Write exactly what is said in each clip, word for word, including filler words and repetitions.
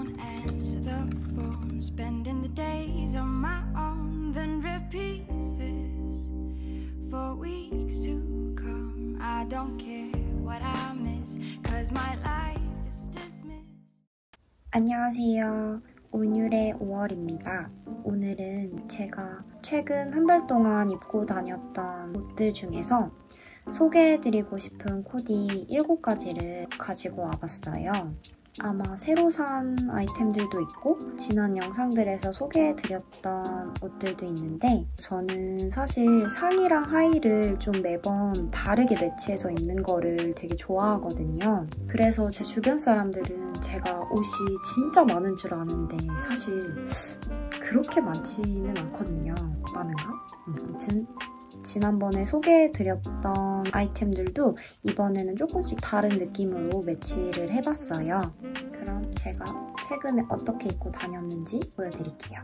don't answer the phone, spending the days on my own, then repeats this for weeks to come. I don't care what I miss, cause my life is dismissed. 안녕하세요. 온율의 오월입니다. 오늘은 제가 최근 한 달 동안 입고 다녔던 옷들 중에서 소개해드리고 싶은 코디 일곱 가지를 가지고 와봤어요. 아마 새로 산 아이템들도 있고 지난 영상들에서 소개해드렸던 옷들도 있는데 저는 사실 상의랑 하의를 좀 매번 다르게 매치해서 입는 거를 되게 좋아하거든요. 그래서 제 주변 사람들은 제가 옷이 진짜 많은 줄 아는데 사실 그렇게 많지는 않거든요. 많은가? 음, 아무튼 지난번에 소개해드렸던 아이템들도 이번에는 조금씩 다른 느낌으로 매치를 해봤어요. 그럼 제가 최근에 어떻게 입고 다녔는지 보여드릴게요.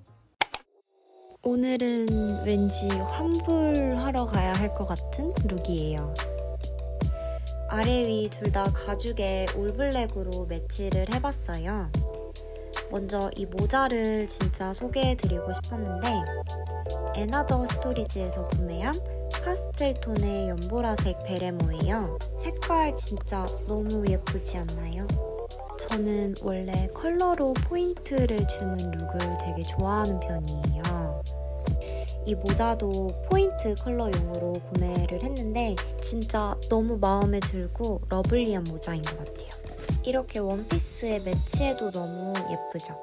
오늘은 왠지 환불하러 가야 할 것 같은 룩이에요. 아래 위 둘 다 가죽의 올블랙으로 매치를 해봤어요. 먼저 이 모자를 진짜 소개해드리고 싶었는데 애나더 스토리지에서 구매한 파스텔 톤의 연보라색 베레모예요. 색깔 진짜 너무 예쁘지 않나요? 저는 원래 컬러로 포인트를 주는 룩을 되게 좋아하는 편이에요. 이 모자도 포인트 컬러용으로 구매를 했는데 진짜 너무 마음에 들고 러블리한 모자인 것 같아요. 이렇게 원피스에 매치해도 너무 예쁘죠?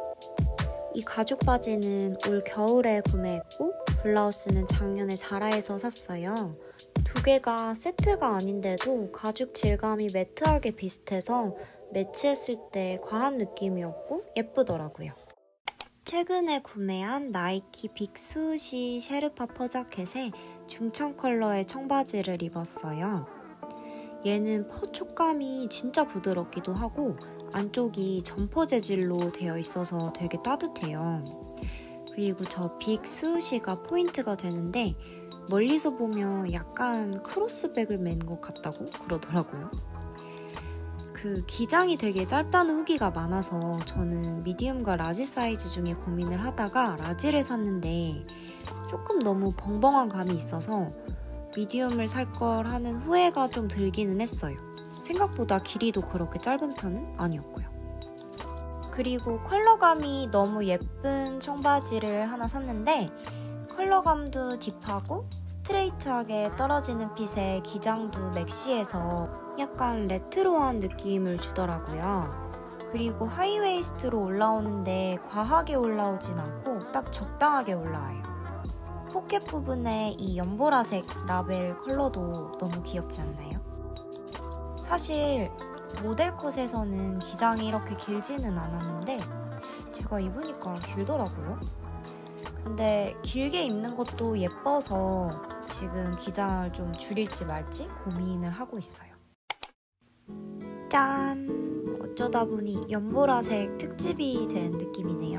이 가죽 바지는 올 겨울에 구매했고 블라우스는 작년에 자라에서 샀어요. 두 개가 세트가 아닌데도 가죽 질감이 매트하게 비슷해서 매치했을 때 과한 느낌이었고 예쁘더라고요. 최근에 구매한 나이키 빅스우시 셰르파 퍼자켓에 중청 컬러의 청바지를 입었어요. 얘는 퍼 촉감이 진짜 부드럽기도 하고 안쪽이 점퍼 재질로 되어 있어서 되게 따뜻해요. 그리고 저 빅스우시가 포인트가 되는데 멀리서 보면 약간 크로스백을 맨 것 같다고 그러더라고요. 그 기장이 되게 짧다는 후기가 많아서 저는 미디움과 라지 사이즈 중에 고민을 하다가 라지를 샀는데 조금 너무 벙벙한 감이 있어서 미디움을 살 걸 하는 후회가 좀 들기는 했어요. 생각보다 길이도 그렇게 짧은 편은 아니었고요. 그리고 컬러감이 너무 예쁜 청바지를 하나 샀는데 컬러감도 딥하고 스트레이트하게 떨어지는 핏에 기장도 맥시해서 약간 레트로한 느낌을 주더라고요. 그리고 하이웨이스트로 올라오는데 과하게 올라오진 않고 딱 적당하게 올라와요. 포켓 부분에 이 연보라색 라벨 컬러도 너무 귀엽지 않나요? 사실 모델 컷에서는 기장이 이렇게 길지는 않았는데 제가 입으니까 길더라고요. 근데 길게 입는 것도 예뻐서 지금 기장을 좀 줄일지 말지 고민을 하고 있어요. 짠! 어쩌다 보니 연보라색 특집이 된 느낌이네요.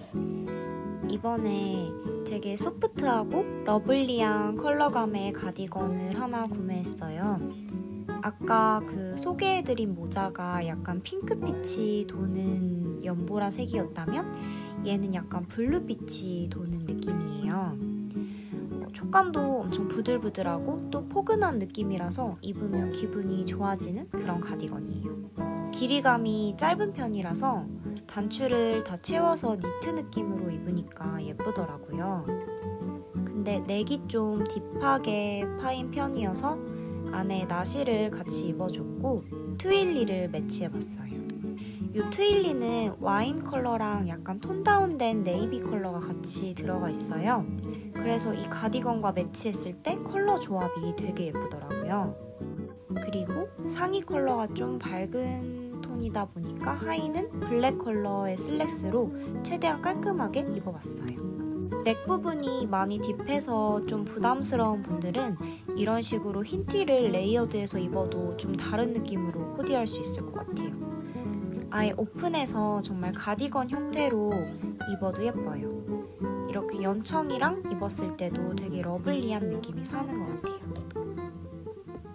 이번에 되게 소프트하고 러블리한 컬러감의 가디건을 하나 구매했어요. 아까 그 소개해드린 모자가 약간 핑크빛이 도는 연보라색이었다면 얘는 약간 블루빛이 도는 느낌이에요. 어, 촉감도 엄청 부들부들하고 또 포근한 느낌이라서 입으면 기분이 좋아지는 그런 가디건이에요. 길이감이 짧은 편이라서 단추를 다 채워서 니트 느낌으로 입으니까 예쁘더라고요. 근데 넥이 좀 딥하게 파인 편이어서 안에 나시를 같이 입어줬고 트윌리를 매치해봤어요. 이 트윌리는 와인 컬러랑 약간 톤 다운된 네이비 컬러가 같이 들어가 있어요. 그래서 이 가디건과 매치했을 때 컬러 조합이 되게 예쁘더라고요. 그리고 상의 컬러가 좀 밝은 톤이다 보니까 하의는 블랙 컬러의 슬랙스로 최대한 깔끔하게 입어봤어요. 넥 부분이 많이 딥해서 좀 부담스러운 분들은 이런 식으로 흰 티를 레이어드해서 입어도 좀 다른 느낌으로 코디할 수 있을 것 같아요. 아예 오픈해서 정말 가디건 형태로 입어도 예뻐요. 이렇게 연청이랑 입었을 때도 되게 러블리한 느낌이 사는 것 같아요.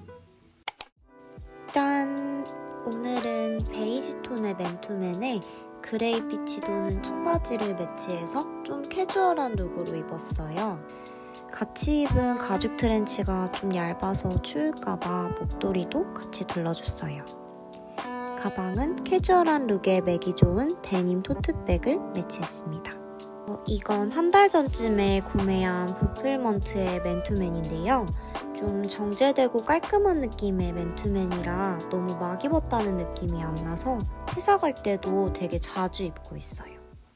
짠! 오늘은 베이지 톤의 맨투맨에 그레이빛이 도는 청바지를 매치해서 좀 캐주얼한 룩으로 입었어요. 같이 입은 가죽 트렌치가 좀 얇아서 추울까봐 목도리도 같이 둘러줬어요. 가방은 캐주얼한 룩에 매기 좋은 데님 토트백을 매치했습니다. 어, 이건 한 달 전쯤에 구매한 부플먼트의 맨투맨인데요. 좀 정제되고 깔끔한 느낌의 맨투맨이라 너무 막 입었다는 느낌이 안 나서 회사 갈 때도 되게 자주 입고 있어요.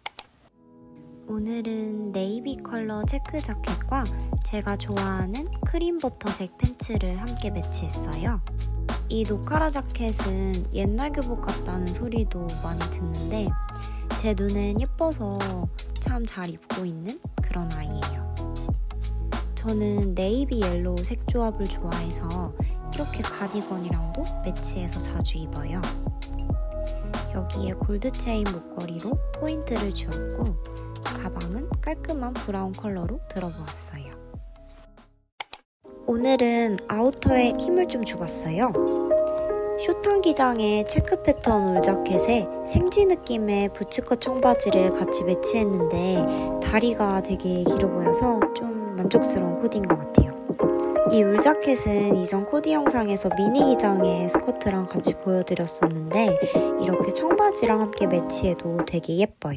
오늘은 네이비 컬러 체크 자켓과 제가 좋아하는 크림버터색 팬츠를 함께 매치했어요. 이 노카라 자켓은 옛날 교복 같다는 소리도 많이 듣는데 제 눈엔 예뻐서 참 잘 입고 있는 그런 아이예요. 저는 네이비 옐로우 색 조합을 좋아해서 이렇게 가디건이랑도 매치해서 자주 입어요. 여기에 골드 체인 목걸이로 포인트를 주었고 가방은 깔끔한 브라운 컬러로 들어보았어요. 오늘은 아우터에 힘을 좀 줘봤어요. 쇼탄 기장의 체크 패턴 울 자켓에 생지 느낌의 부츠컷 청바지를 같이 매치했는데 다리가 되게 길어 보여서 좀 만족스러운 코디인 것 같아요. 이 울 자켓은 이전 코디 영상에서 미니 기장의 스커트랑 같이 보여드렸었는데 이렇게 청바지랑 함께 매치해도 되게 예뻐요.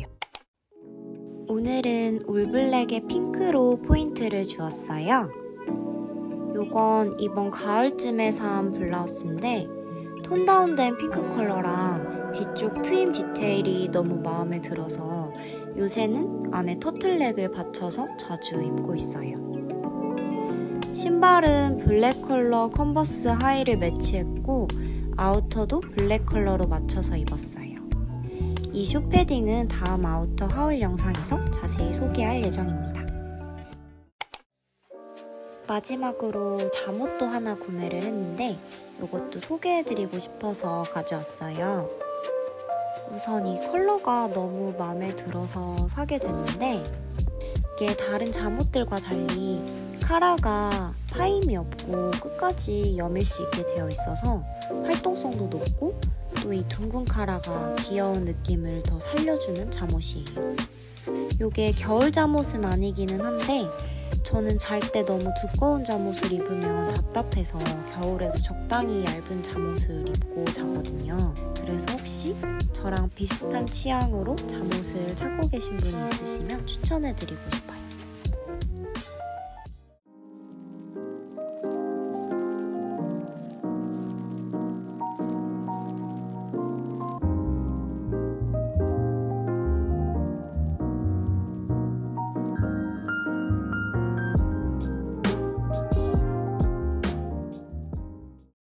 오늘은 올블랙에 핑크로 포인트를 주었어요. 요건 이번 가을쯤에 산 블라우스인데 톤 다운된 핑크 컬러랑 뒤쪽 트임 디테일이 너무 마음에 들어서 요새는 안에 터틀넥을 받쳐서 자주 입고 있어요. 신발은 블랙 컬러 컨버스 하이를 매치했고 아우터도 블랙 컬러로 맞춰서 입었어요. 이 숏 패딩은 다음 아우터 하울 영상에서 자세히 소개할 예정입니다. 마지막으로 잠옷도 하나 구매를 했는데 이것도 소개해드리고 싶어서 가져왔어요. 우선 이 컬러가 너무 마음에 들어서 사게 됐는데 이게 다른 잠옷들과 달리 카라가 파임이 없고 끝까지 여밀 수 있게 되어 있어서 활동성도 높고 또 이 둥근 카라가 귀여운 느낌을 더 살려주는 잠옷이에요. 이게 겨울 잠옷은 아니기는 한데 저는 잘 때 너무 두꺼운 잠옷을 입으면 답답해서 겨울에도 적당히 얇은 잠옷을 입고 자거든요. 그래서 혹시 저랑 비슷한 취향으로 잠옷을 찾고 계신 분이 있으시면 추천해드리고 싶어요.